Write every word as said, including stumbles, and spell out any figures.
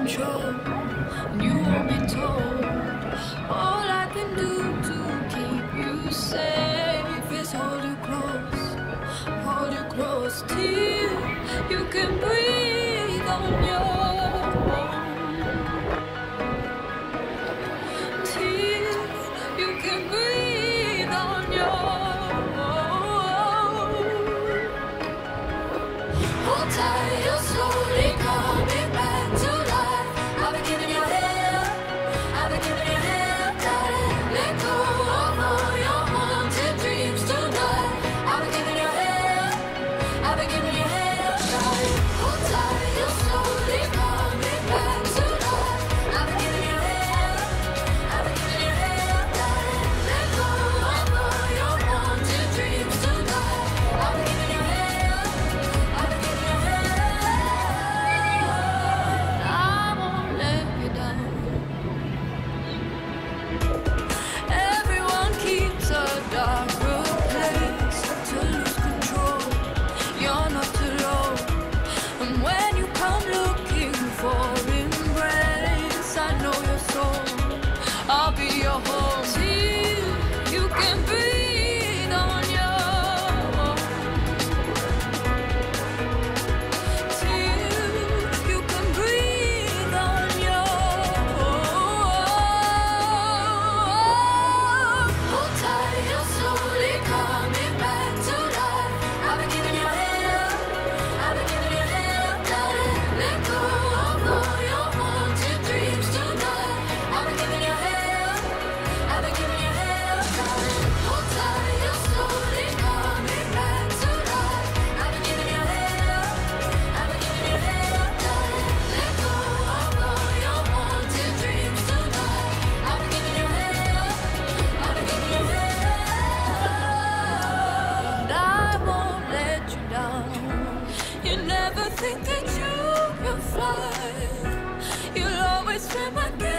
control, and you won't be told. All I can do to keep you safe is hold you close, hold you close till you can breathe on your own, till you can breathe on your own. Hold tight, you're slowly coming back to life. I've been giving you hell, I've been giving you hell, darling. Let go of all your haunted dreams tonight. I've been giving you hell, I've been giving you hell, darling. Hold tight, you're slowly coming back to life. I've been giving you hell, I've been giving you hell, darling. Let go of all your haunted dreams tonight. I've been giving you hell, I've been giving you hell. I won't let you down. Everyone keeps a darker place to lose control. You're not alone. And when you come looking for embrace, I know your soul. I'll be your home till you can breathe on your own, till you can breathe on your own. Hold tight, you're slowly coming back to life. I've been giving you hell, I've been giving you hell, darling. Let go of all your haunted dreams tonight. I've been giving you hell, I've been giving you hell, darling. Hold tight, you're slowly coming back to life. I've been giving you hell, I've been giving you hell, darling. Let go of all your haunted dreams tonight. I've been giving you hell, I've been giving you hell, and I won't let you down. You never think that you can fly. You'll always be my guide.